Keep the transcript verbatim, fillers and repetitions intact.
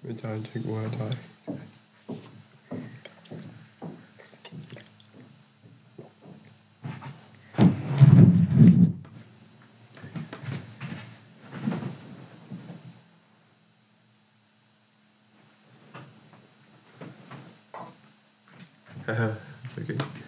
อาจารย์เช็คว่าถ่ายฮ่าฮ่าโอเค